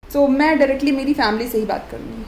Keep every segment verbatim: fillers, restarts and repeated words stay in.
सो so, मैं directly मेरी family से ही बात करूँगी।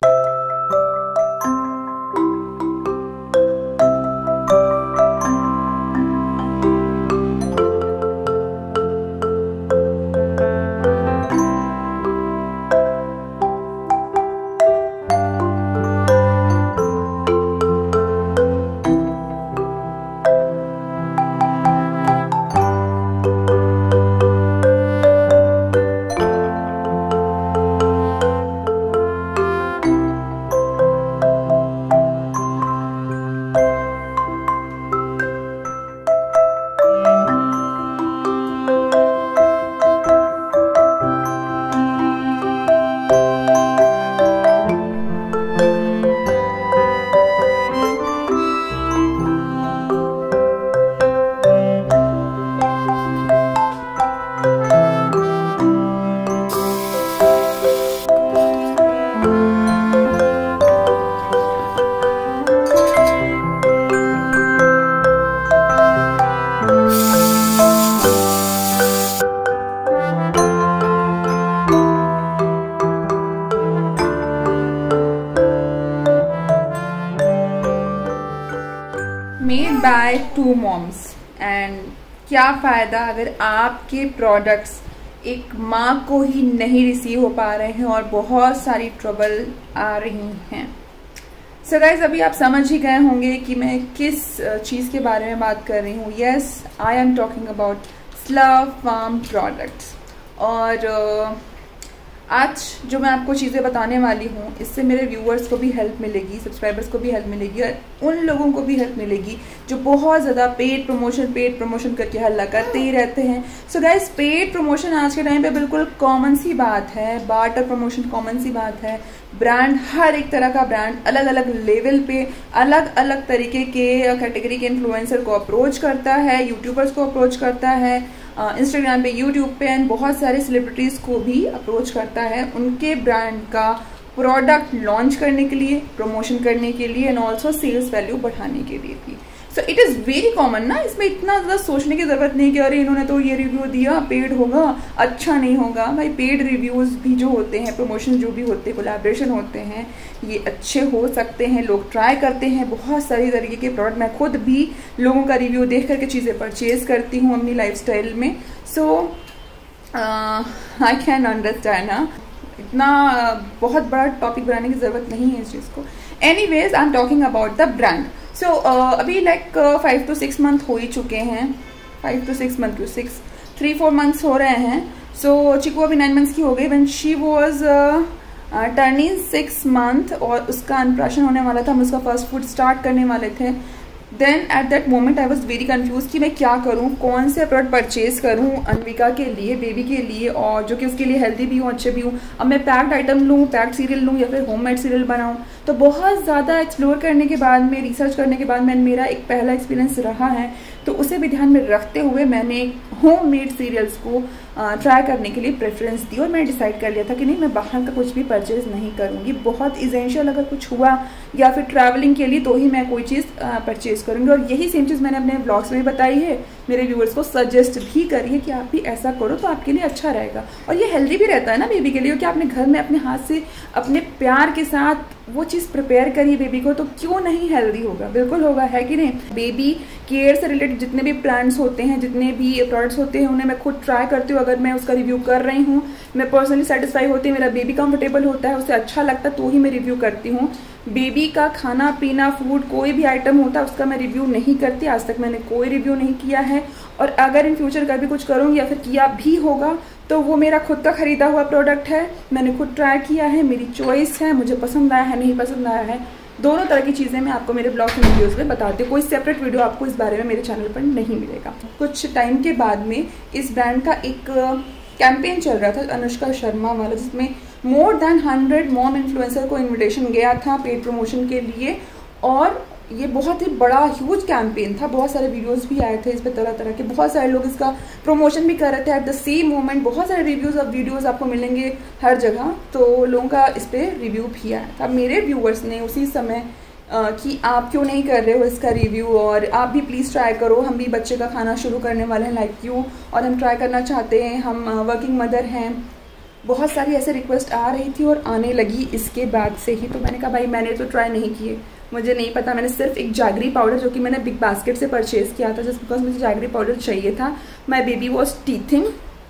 Made by two moms. And क्या फ़ायदा अगर आपके प्रोडक्ट्स एक माँ को ही नहीं रिसीव हो पा रहे हैं और बहुत सारी ट्रबल आ रही हैं। सो so गाइज, अभी आप समझ ही गए होंगे कि मैं किस चीज़ के बारे में बात कर रही हूँ। Yes, I am talking about slurp farm products. और uh, आज जो मैं आपको चीज़ें बताने वाली हूँ, इससे मेरे व्यूअर्स को भी हेल्प मिलेगी, सब्सक्राइबर्स को भी हेल्प मिलेगी और उन लोगों को भी हेल्प मिलेगी जो बहुत ज़्यादा पेड प्रमोशन पेड प्रमोशन करके हल्ला करते ही रहते हैं। सो गाइस, पेड प्रमोशन आज के टाइम पे बिल्कुल कॉमन सी बात है। बार्टर प्रमोशन कॉमन सी बात है। ब्रांड, हर एक तरह का ब्रांड अलग अलग लेवल पे अलग अलग तरीके के कैटेगरी के इन्फ्लुएंसर को अप्रोच करता है, यूट्यूबर्स को अप्रोच करता है, इंस्टाग्राम पे, यूट्यूब पे एंड बहुत सारे सेलिब्रिटीज को भी अप्रोच करता है उनके ब्रांड का प्रोडक्ट लॉन्च करने के लिए, प्रमोशन करने के लिए एंड ऑल्सो सेल्स वैल्यू बढ़ाने के लिए भी। So it is very common ना, इसमें इतना ज़्यादा सोचने की ज़रूरत नहीं कि अरे इन्होंने तो ये रिव्यू दिया, पेड होगा, अच्छा नहीं होगा। भाई, पेड रिव्यूज़ भी जो होते हैं, प्रमोशन जो भी होते हैं, कोलैबोरेशन होते हैं, ये अच्छे हो सकते हैं। लोग ट्राई करते हैं बहुत सारी तरीके के प्रोडक्ट। मैं खुद भी लोगों का रिव्यू देख करके चीज़ें परचेज करती हूँ अपनी लाइफस्टाइल में। सो आई कैन अंडरस्टैंड ना, इतना uh, बहुत बड़ा टॉपिक बनाने की ज़रूरत नहीं है इस चीज़ को। Anyways, I am talking about the brand. So अभी like five to six month हो ही चुके हैं। Five to six month to six three four months हो रहे हैं। सो so, चिकू अभी नाइन मंथ्स की हो गई when she was turning six month और उसका अनप्राशन होने वाला था। हम उसका फर्स्ट फूड स्टार्ट करने वाले थे। Then at that moment I was very confuse कि मैं क्या करूँ, कौन से प्रोडक्ट परचेज करूँ अनविका के लिए, बेबी के लिए, और जो कि उसके लिए हेल्दी भी हूँ, अच्छे भी हूँ। अब मैं पैक्ड आइटम लूँ, पैक्ड सीरियल लूँ या फिर होममेड सीरियल बनाऊँ। तो बहुत ज़्यादा एक्सप्लोर करने के बाद में, रिसर्च करने के बाद में, मेरा एक पहला एक्सपीरियंस रहा है, तो उसे भी ध्यान में रखते हुए मैंने होम मेड सीरियल्स को ट्राई करने के लिए प्रेफरेंस दी और मैं डिसाइड कर लिया था कि नहीं, मैं बाहर का कुछ भी परचेज नहीं करूँगी। बहुत इसेंशियल अगर कुछ हुआ या फिर ट्रैवलिंग के लिए तो ही मैं कोई चीज़ परचेज करूँगी। और यही सेम चीज़ मैंने अपने ब्लॉग्स में बताई है, मेरे व्यूअर्स को सजेस्ट भी करी है कि आप भी ऐसा करो तो आपके लिए अच्छा रहेगा और ये हेल्दी भी रहता है ना बेबी के लिए। कि आपने घर में अपने हाथ से अपने प्यार के साथ वो चीज़ प्रिपेयर करिए बेबी को, तो क्यों नहीं हेल्दी होगा, बिल्कुल होगा, है कि नहीं। बेबी केयर से रिलेटेड जितने भी प्लान्स होते हैं, जितने भी प्रोडक्ट्स होते हैं, उन्हें मैं खुद ट्राई करती हूँ। अगर मैं उसका रिव्यू कर रही हूँ, मैं पर्सनली सेटिस्फाई होती है, मेरा बेबी कंफर्टेबल होता है, उसे अच्छा लगता है, तो ही मैं रिव्यू करती हूँ। बेबी का खाना पीना, फूड, कोई भी आइटम होता है उसका मैं रिव्यू नहीं करती। आज तक मैंने कोई रिव्यू नहीं किया है और अगर इन फ्यूचर कभी कुछ करूँगी या फिर किया भी होगा तो वो मेरा खुद का खरीदा हुआ प्रोडक्ट है, मैंने खुद ट्राई किया है, मेरी चॉइस है, मुझे पसंद आया है, नहीं पसंद आया है। दोनों तरह की चीज़ें मैं आपको मेरे ब्लॉग वीडियोज़ में बताती हूँ। कोई सेपरेट वीडियो आपको इस बारे में मेरे चैनल पर नहीं मिलेगा। कुछ टाइम के बाद में इस ब्रांड का एक कैंपेन चल रहा था अनुष्का शर्मा वाला, जिसमें more than hundred mom influencer को इन्विटेशन गया था पेड प्रमोशन के लिए और ये बहुत ही बड़ा ह्यूज कैंपेन था। बहुत सारे वीडियोस भी आए थे इस पर, तरह तरह के, बहुत सारे लोग इसका प्रमोशन भी कर रहे थे। एट द सेम मोमेंट बहुत सारे रिव्यूज और वीडियोस आपको मिलेंगे हर जगह, तो लोगों का इस पर रिव्यू भी आया था। मेरे व्यूअर्स ने उसी समय आ, कि आप क्यों नहीं कर रहे हो इसका रिव्यू और आप भी प्लीज़ ट्राई करो, हम भी बच्चे का खाना शुरू करने वाले हैं लाइक यू और हम ट्राई करना चाहते हैं, हम वर्किंग मदर हैं बहुत सारी ऐसे रिक्वेस्ट आ रही थी और आने लगी इसके बाद से ही। तो मैंने कहा भाई मैंने तो ट्राई नहीं किए, मुझे नहीं पता। मैंने सिर्फ एक जागरी पाउडर जो कि मैंने बिग बास्केट से परचेज़ किया था, जस्ट बिकॉज मुझे जागरी पाउडर चाहिए था। माई बेबी वॉज टीथिंग,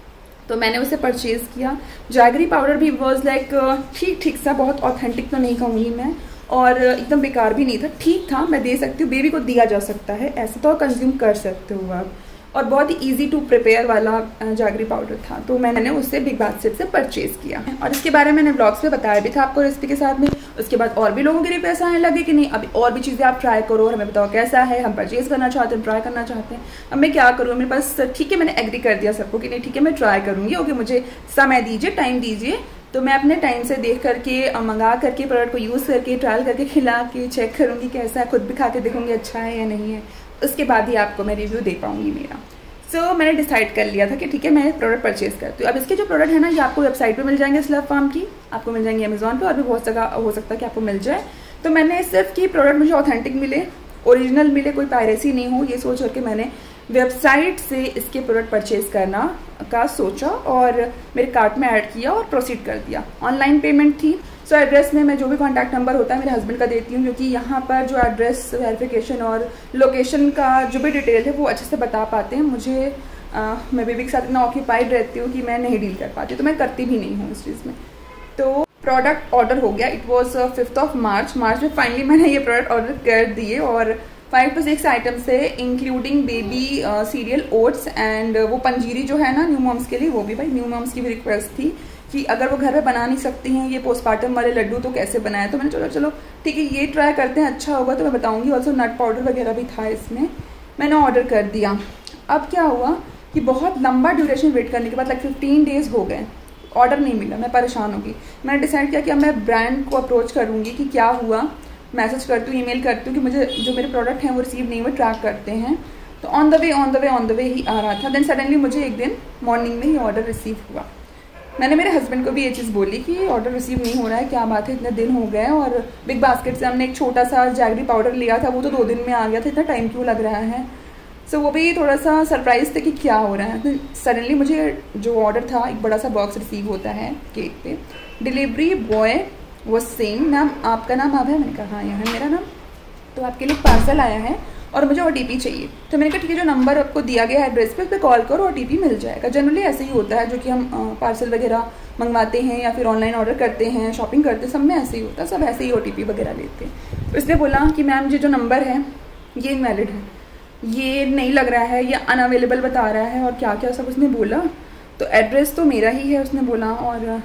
तो मैंने उसे परचेज़ किया। जागरी पाउडर भी वॉज लाइक ठीक ठीक सा, बहुत ऑथेंटिक तो नहीं कहूँगी मैं, और एकदम बेकार भी नहीं था, ठीक था, मैं दे सकती हूँ, बेबी को दिया जा सकता है, ऐसा तो कंज्यूम कर सकते हो आप। और बहुत ही इजी टू प्रिपेयर वाला जागरी पाउडर था, तो मैंने उससे बिग बास्केट से परचेज किया। और इसके बारे में मैंने ब्लॉग्स पे बताया भी था आपको रेसिपी के साथ में। उसके बाद और भी लोगों के रिक्वेस्ट आने लगे कि नहीं अभी और भी चीज़ें आप ट्राई करो और हमें बताओ कैसा है, हम परचेज करना चाहते हैं, ट्राई करना चाहते हैं। अब मैं क्या करूँ, मेरे पास ठीक है, मैंने एग्री कर दिया सबको कि नहीं ठीक है मैं ट्राई करूँगी, ओके मुझे समय दीजिए, टाइम दीजिए। तो मैं अपने टाइम से देख करके, मंगा करके, प्रोडक्ट को यूज़ करके, ट्रायल करके, खिला के चेक करूँगी कैसा है, खुद भी खा के देखूँगी अच्छा है या नहीं है, उसके बाद ही आपको मैं रिव्यू दे पाऊँगी मेरा। सो so, मैंने डिसाइड कर लिया था कि ठीक है मैं प्रोडक्ट परचेज करती हूँ। अब इसके जो प्रोडक्ट है ना, ये आपको वेबसाइट पे मिल जाएंगे स्लर्प फार्म की, आपको मिल जाएंगे अमेजोन पे, और भी बहुत जगह हो सकता है कि आपको मिल जाए। तो मैंने सिर्फ कि प्रोडक्ट मुझे ऑथेंटिक मिले, ओरिजिनल मिले, कोई पायरेसी नहीं हो, ये सोच करके मैंने वेबसाइट से इसके प्रोडक्ट परचेज करना का सोचा और मेरे कार्ट में ऐड किया और प्रोसीड कर दिया। ऑनलाइन पेमेंट थी। सो so, एड्रेस में मैं जो भी कॉन्टैक्ट नंबर होता है मेरे हस्बैंड का देती हूँ, क्योंकि यहाँ पर जो एड्रेस वेरिफिकेशन और लोकेशन का जो भी डिटेल है वो अच्छे से बता पाते हैं। मुझे आ, मैं बेबी के साथ इतना ऑक्यूपाइड रहती हूँ कि मैं नहीं डील कर पाती, तो मैं करती भी नहीं हूँ इस चीज़ में। तो प्रोडक्ट ऑर्डर हो गया, it was fifth of March. March में फाइनली मैंने ये प्रोडक्ट ऑर्डर कर दिए, और फाइव टू सिक्स आइटम्स है including baby cereal oats and वो पंजीरी जो है ना न्यू मॉम्स के लिए, वो भी भाई न्यू मॉम्स की भी रिक्वेस्ट थी कि अगर वो घर पे बना नहीं सकती हैं ये पोस्टमार्टम वाले लड्डू तो कैसे बनाए। तो मैंने चलो चलो ठीक है ये ट्राई करते हैं, अच्छा होगा तो मैं बताऊंगी। ऑल्सो नट पाउडर वगैरह भी था इसमें, मैंने ऑर्डर कर दिया। अब क्या हुआ कि बहुत लंबा ड्यूरेशन वेट करने के बाद लाइक फिफ्टीन डेज हो गए, ऑर्डर नहीं मिला, मैं परेशान होगी। मैंने डिसाइड किया कि अब मैं ब्रांड को अप्रोच करूँगी कि क्या हुआ, मैसेज करती हूँ, ईमेल करती हूँ कि मुझे जो मेरे प्रोडक्ट हैं वो रिसीव नहीं हुए, ट्रैक करते हैं। तो on the way on the way on the way ही आ रहा था। देन सडनली मुझे एक दिन मॉर्निंग में ही ऑर्डर रिसीव हुआ। मैंने मेरे हस्बैंड को भी ये चीज़ बोली कि ऑर्डर रिसीव नहीं हो रहा है, क्या बात है, इतने दिन हो गए, और बिग बास्केट से हमने एक छोटा सा जैगरी पाउडर लिया था वो तो दो दिन में आ गया था, इतना टाइम क्यों लग रहा है। सो so, वो भी थोड़ा सा सरप्राइज थे कि क्या हो रहा है। सडनली मुझे जो ऑर्डर था एक बड़ा सा बॉक्स रिसीव होता है केक पे। डिलीवरी बॉय वो सेम, मैम आपका नाम आप है, मैंने कहा हाँ यहाँ है मेरा नाम, तो आपके लिए पार्सल आया है और मुझे ओटीपी चाहिए। तो मैंने कहा ठीक है जो नंबर आपको दिया गया है एड्रेस पे उस पर कॉल करो, ओटीपी मिल जाएगा। जनरली ऐसे ही होता है, जो कि हम पार्सल वगैरह मंगवाते हैं या फिर ऑनलाइन ऑर्डर करते हैं, शॉपिंग करते हैं, सब में ऐसे ही होता है, सब ऐसे ही ओटीपी वगैरह लेते हैं। तो इसने बोला कि मैम ये जो नंबर है ये इनवैलिड है, ये नहीं लग रहा है, ये अनअवेलेबल बता रहा है, और क्या क्या सब उसने बोला। तो एड्रेस तो मेरा ही है उसने बोला, और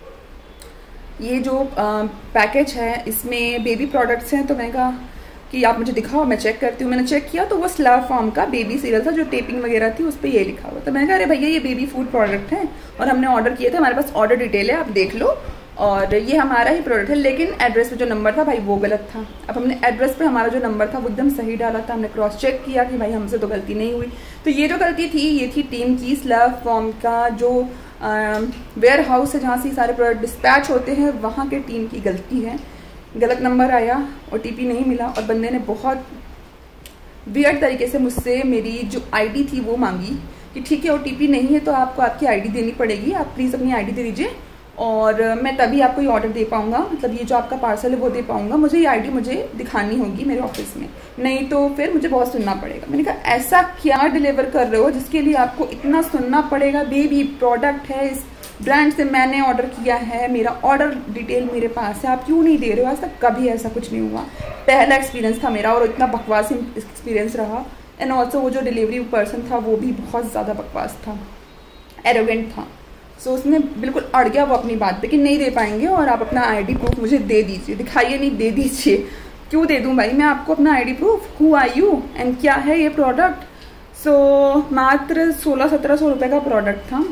ये जो पैकेज है इसमें बेबी प्रोडक्ट्स हैं। तो मैंने कहा कि आप मुझे दिखाओ, मैं चेक करती हूँ। मैंने चेक किया तो वो स्लर्प फार्म का बेबी सीरियल था, जो टेपिंग वगैरह थी उस पर ये लिखा हुआ। तो मैंने कहा अरे भैया ये बेबी फूड प्रोडक्ट है और हमने ऑर्डर किए थे, हमारे पास ऑर्डर डिटेल है, आप देख लो, और ये हमारा ही प्रोडक्ट है, लेकिन एड्रेस पे जो नंबर था भाई वो गलत था। अब हमने एड्रेस पे हमारा जो नंबर था वो एकदम सही डाला था, हमने क्रॉस चेक किया कि भाई हमसे तो गलती नहीं हुई। तो ये जो गलती थी ये थी टीम की, स्लर्प फार्म का जो वेयर हाउस है जहाँ से सारे प्रोडक्ट डिस्पैच होते हैं वहाँ के टीम की गलती है। गलत नंबर आया, ओटीपी नहीं मिला, और बंदे ने बहुत वियर्ड तरीके से मुझसे मेरी जो आईडी थी वो मांगी कि ठीक है ओटीपी नहीं है तो आपको आपकी आईडी देनी पड़ेगी, आप प्लीज़ अपनी आईडी दे दीजिए और मैं तभी आपको ये ऑर्डर दे पाऊँगा, मतलब ये जो आपका पार्सल है वो दे पाऊँगा, मुझे ये आईडी मुझे दिखानी होगी मेरे ऑफिस में, नहीं तो फिर मुझे बहुत सुनना पड़ेगा। मैंने कहा ऐसा क्या डिलीवर कर रहे हो जिसके लिए आपको इतना सुनना पड़ेगा? बेबी प्रोडक्ट है, इस ब्रांड से मैंने ऑर्डर किया है, मेरा ऑर्डर डिटेल मेरे पास है, आप क्यों नहीं दे रहे हो? आज तक कभी ऐसा कुछ नहीं हुआ, पहला एक्सपीरियंस था मेरा और इतना बकवास एक्सपीरियंस रहा। एंड ऑल्सो वो जो डिलीवरी पर्सन था वो भी बहुत ज़्यादा बकवास था, एरोगेंट था। सो so, उसने बिल्कुल अड़ गया वो अपनी बात पे कि नहीं दे पाएंगे और आप अपना आईडी प्रूफ मुझे दे दीजिए, दिखाइए नहीं दे दीजिए। क्यों दे दूं भाई मैं आपको अपना ID proof? Who are you and क्या है ये प्रोडक्ट? सो so, मात्र सोलह सत्रह सौ रुपये का प्रोडक्ट था।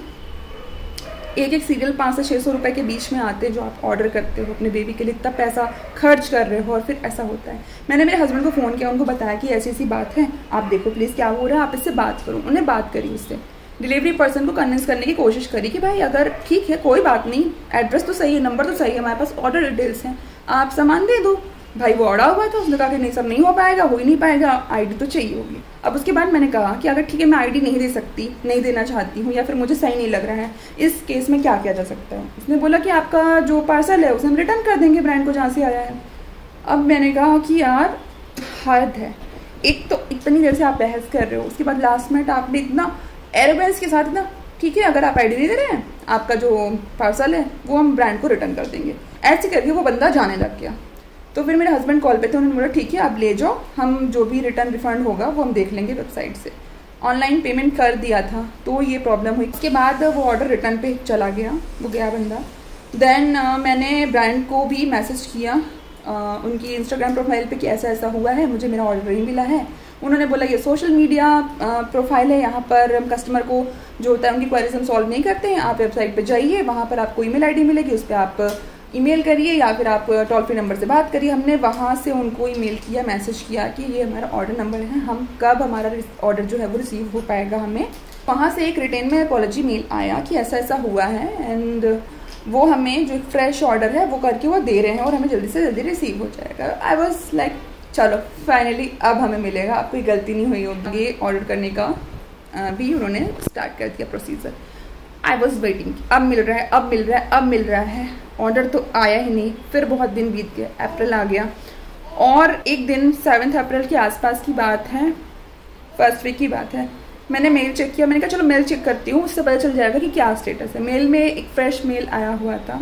एक एक सीरियल पाँच से छः सौ रुपये के बीच में आते हैं जो आप ऑर्डर करते हो अपने बेबी के लिए, इतना पैसा खर्च कर रहे हो और फिर ऐसा होता है। मैंने मेरे हस्बैंड को फ़ोन किया, उनको बताया कि ऐसी ऐसी बात है, आप देखो प्लीज़ क्या हो रहा है, आप इससे बात करो। उन्हें बात करी, उससे डिलीवरी पर्सन को कन्विंस करने की कोशिश करी कि भाई अगर ठीक है कोई बात नहीं, एड्रेस तो सही है, नंबर तो सही है, हमारे पास ऑर्डर डिटेल्स हैं, आप सामान दे दो। भाई वो अड़ा हुआ था, उसने कहा कि नहीं सर नहीं हो पाएगा, हो ही नहीं पाएगा, आईडी तो चाहिए होगी। अब उसके बाद मैंने कहा कि अगर ठीक है मैं आईडी नहीं दे सकती, नहीं देना चाहती हूँ, या फिर मुझे सही नहीं लग रहा है, इस केस में क्या किया जा सकता है। उसने बोला कि आपका जो पार्सल है उसे हम रिटर्न कर देंगे ब्रांड को जहाँ से आया है। अब मैंने कहा कि यार हद है, एक तो इतनी देर से आप बहस कर रहे हो, उसके बाद लास्ट मिनट आपने इतना एरोगेंस के साथ ना, ठीक है अगर आप आईडी नहीं दे रहे हैं, आपका जो पार्सल है वो हम ब्रांड को रिटर्न कर देंगे, ऐसे करके वो बंदा जाने लग गया। तो फिर मेरे हस्बैंड कॉल पे थे, उन्होंने बोला ठीक है आप ले जाओ, हम जो भी रिटर्न रिफंड होगा वो हम देख लेंगे वेबसाइट से। ऑनलाइन पेमेंट कर दिया था तो ये प्रॉब्लम हुई। उसके बाद वो ऑर्डर रिटर्न पे चला गया, वो गया बंदा। देन uh, मैंने ब्रांड को भी मैसेज किया uh, उनकी इंस्टाग्राम प्रोफाइल पे कि ऐसा ऐसा हुआ है, मुझे मेरा ऑर्डर नहीं मिला है। उन्होंने बोला ये सोशल मीडिया प्रोफाइल है, यहाँ पर कस्टमर को जो होता है उनकी क्वेरीज हम सॉल्व नहीं करते हैं, आप वेबसाइट पे जाइए, वहाँ पर आपको ईमेल आईडी मिलेगी, उस पर आप ईमेल करिए या फिर आप टोल फ्री नंबर से बात करिए। हमने वहाँ से उनको ईमेल किया, मैसेज किया कि ये हमारा ऑर्डर नंबर है, हम कब हमारा ऑर्डर जो है वो रिसीव हो पाएगा हमें। वहाँ से एक रिटर्न में अपॉलॉजी मेल आया कि ऐसा ऐसा हुआ है एंड वो हमें जो एक फ्रेश ऑर्डर है वो करके वो दे रहे हैं और हमें जल्दी से जल्दी रिसीव हो जाएगा। आई वॉज लाइक चलो फाइनली अब हमें मिलेगा, अब कोई गलती नहीं हुई होगी। ये ऑर्डर करने का भी उन्होंने स्टार्ट कर दिया प्रोसीजर। आई वॉज वेटिंग, अब मिल रहा है, अब मिल रहा है, अब मिल रहा है, ऑर्डर तो आया ही नहीं। फिर बहुत दिन बीत गए, अप्रैल आ गया और एक दिन सेवन्थ अप्रैल के आसपास की बात है, फर्स्ट वीक की बात है, मैंने मेल चेक किया। मैंने कहा चलो मेल चेक करती हूँ, उससे पता चल जाएगा कि क्या स्टेटस है। मेल में एक फ्रेश मेल आया हुआ था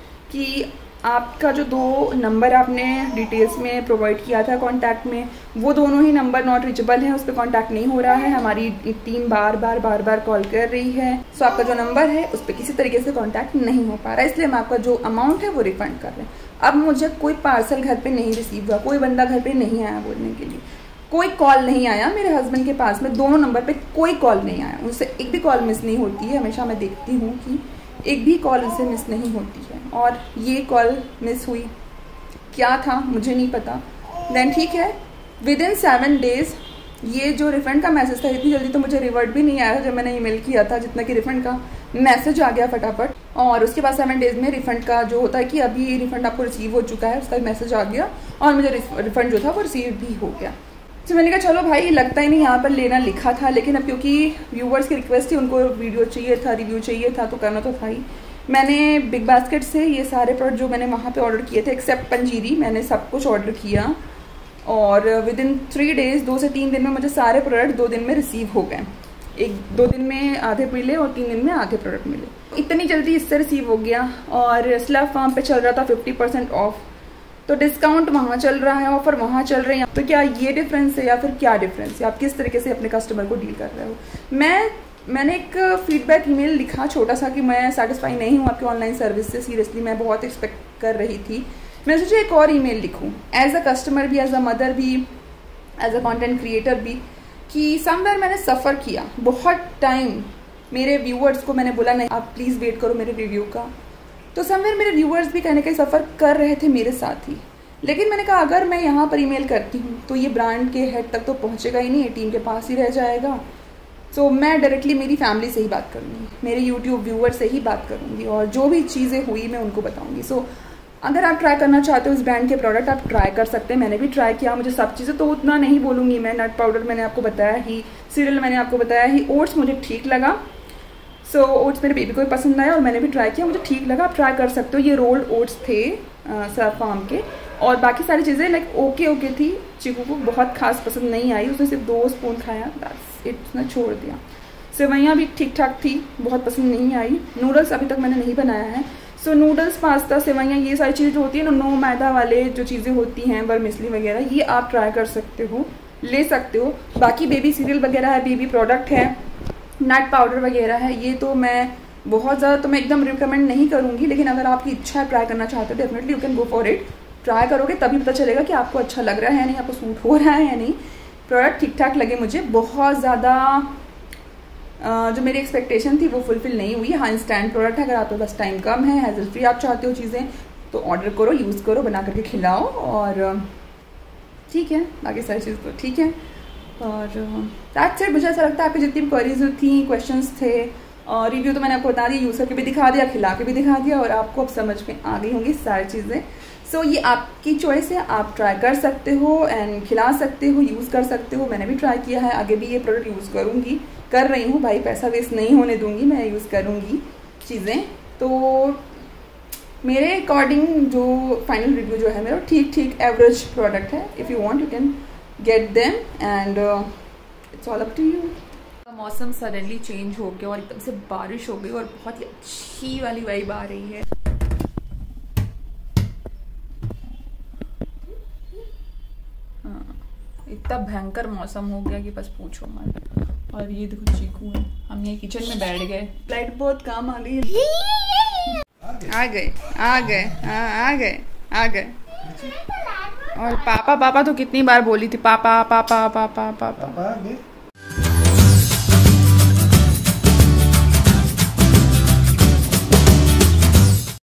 कि आपका जो दो नंबर आपने डिटेल्स में प्रोवाइड किया था कॉन्टैक्ट में, वो दोनों ही नंबर नॉट रीचेबल हैं, उस पर कॉन्टैक्ट नहीं हो रहा है, हमारी टीम बार बार बार बार कॉल कर रही है, सो आपका जो नंबर है उस पर किसी तरीके से कॉन्टैक्ट नहीं हो पा रहा है, इसलिए हम आपका जो अमाउंट है वो रिफंड कर रहे हैं। अब मुझे कोई पार्सल घर पे नहीं रिसीव हुआ, कोई बंदा घर पे नहीं आया बोलने के लिए, कोई कॉल नहीं आया मेरे हस्बैंड के पास में, दोनों नंबर पे कोई कॉल नहीं आया, उनसे एक भी कॉल मिस नहीं होती है। हमेशा मैं देखती हूँ कि एक भी कॉल उनसे मिस नहीं होती है और ये कॉल मिस हुई, क्या था मुझे नहीं पता। देन ठीक है, विद इन सेवन डेज ये जो रिफंड का मैसेज था, इतनी जल्दी तो मुझे रिवर्ट भी नहीं आया था जब मैंने ईमेल किया था, जितना कि रिफंड का मैसेज आ गया फटाफट। और उसके बाद सेवन डेज में रिफंड का जो होता है कि अभी रिफंड आपको रिसीव हो चुका है, उसका मैसेज आ गया और मुझे रिफंड जो था वो रिसीव भी हो गया। तो मैंने कहा चलो भाई, लगता ही नहीं यहाँ पर लेना लिखा था, लेकिन अब क्योंकि व्यूवर्स की रिक्वेस्ट थी, उनको वीडियो चाहिए था, रिव्यू चाहिए था, तो करना तो था ही। मैंने बिग बास्केट से ये सारे प्रोडक्ट जो मैंने वहाँ पे ऑर्डर किए थे एक्सेप्ट पंजीरी, मैंने सब कुछ ऑर्डर किया और विद इन थ्री डेज दो से तीन दिन में मुझे सारे प्रोडक्ट दो दिन में रिसीव हो गए। एक दो दिन में आधे मिले और तीन दिन में आधे प्रोडक्ट मिले, इतनी जल्दी इससे रिसीव हो गया। और स्लैब फार्म पे चल रहा था फिफ्टी परसेंट ऑफ, तो डिस्काउंट वहाँ चल रहा है, ऑफर वहाँ चल रहे हैं। तो क्या ये डिफरेंस है या फिर क्या डिफरेंस है, आप किस तरीके से अपने कस्टमर को डील कर रहे हो। मैं मैंने एक फीडबैक ईमेल लिखा छोटा सा कि मैं सेटिस्फाई नहीं हूँ आपकी ऑनलाइन सर्विस से, सीरियसली मैं बहुत एक्सपेक्ट कर रही थी। मैं सोचा एक और ईमेल लिखूँ एज अ कस्टमर भी, एज अ मदर भी, एज अ कंटेंट क्रिएटर भी, कि समवेयर मैंने सफ़र किया बहुत टाइम। मेरे व्यूअर्स को मैंने बोला नहीं आप प्लीज़ वेट करो मेरे रिव्यू का, तो समवेयर मेरे व्यूअर्स भी कहीं ना कहीं सफ़र कर रहे थे मेरे साथ ही। लेकिन मैंने कहा अगर मैं यहाँ पर ईमेल करती हूँ तो ये ब्रांड के हेड तक तो पहुँचेगा ही नहीं, टीम के पास ही रह जाएगा। सो so, मैं डायरेक्टली मेरी फैमिली से ही बात करूँगी, मेरे यूट्यूब व्यूअर से ही बात करूँगी और जो भी चीज़ें हुई मैं उनको बताऊँगी। सो so, अगर आप ट्राई करना चाहते हो इस ब्रांड के प्रोडक्ट, आप ट्राई कर सकते हैं। मैंने भी ट्राई किया, मुझे सब चीज़ें तो उतना नहीं बोलूँगी मैं, नट पाउडर मैंने आपको बताया ही, सीरियल मैंने आपको बताया ही, ओट्स मुझे ठीक लगा। सो so, ओट्स मेरे बेबी को भी पसंद आया और मैंने भी ट्राई किया, मुझे ठीक लगा, आप ट्राई कर सकते हो। ये रोल्ड ओट्स थे सर्फ फार्म के, और बाकी सारी चीज़ें लाइक ओके ओके थी। चीकू को बहुत खास पसंद नहीं आई, उसने सिर्फ दो स्पून खाया, बस इट उसने छोड़ दिया। सेवैयाँ भी ठीक ठाक थी, बहुत पसंद नहीं आई। नूडल्स अभी तक मैंने नहीं बनाया है। सो नूडल्स, पास्ता, सेवैयाँ, ये सारी चीज़ें जो होती हैं ना, नो मैदा वाले जो चीज़ें होती हैं, वर्मिसली वगैरह, ये आप ट्राई कर सकते हो, ले सकते हो। बाकी बेबी सीरियल वगैरह है, बेबी प्रोडक्ट है, नट पाउडर वगैरह है, ये तो मैं बहुत ज़्यादा तो मैं एकदम रिकमेंड नहीं करूँगी, लेकिन अगर आपकी इच्छा है ट्राई करना चाहते हो definitely you can go for it. Try करोगे तभी पता चलेगा कि आपको अच्छा लग रहा है या नहीं, आपको सूट हो रहा है या नहीं। प्रोडक्ट ठीक ठाक लगे मुझे, बहुत ज़्यादा जो मेरी एक्सपेक्टेशन थी वो फुलफिल नहीं हुई। हाँ, इंस्टेंट प्रोडक्ट है, अगर आपके पास टाइम कम है, हैजल फ्री आप चाहते हो चीज़ें, तो ऑर्डर करो, यूज़ करो, बना करके खिलाओ और ठीक है, बाकी सारी चीज़ तो ठीक है। और दैट्स इट। मुझे ऐसा लगता है आपकी जितनी क्वेरीज थी, क्वेश्चंस थे, रिव्यू तो मैंने आपको बता दिया, यूज़ करके भी दिखा दिया, खिला के भी दिखा दिया, और आपको अब समझ में आ गई होंगी सारी चीज़ें। सो so, ये आपकी चॉइस है, आप ट्राई कर सकते हो एंड खिला सकते हो, यूज़ कर सकते हो। मैंने भी ट्राई किया है, आगे भी ये प्रोडक्ट यूज़ करूँगी, कर रही हूँ भाई, पैसा वेस्ट नहीं होने दूँगी, मैं यूज़ करूँगी चीज़ें। तो मेरे अकॉर्डिंग जो फाइनल रिव्यू जो है मेरा ठीक ठीक एवरेज प्रोडक्ट है। If you want you can get them and it's all up to you. मौसम सडनली चेंज हो गया और एकदम से बारिश हो गई और बहुत ही अच्छी वाली वाइब आ रही है। हाँ, इतना भयंकर मौसम हो गया कि बस पूछो मत। और ये देखो चीकू है, हम ये किचन में बैठ गए, लाइट बहुत काम आ गई है। आ गए आ गए हाँ आ गए आ गए। और पापा पापा तो कितनी बार बोली थी, पापा पापा पापा पापा, पापा।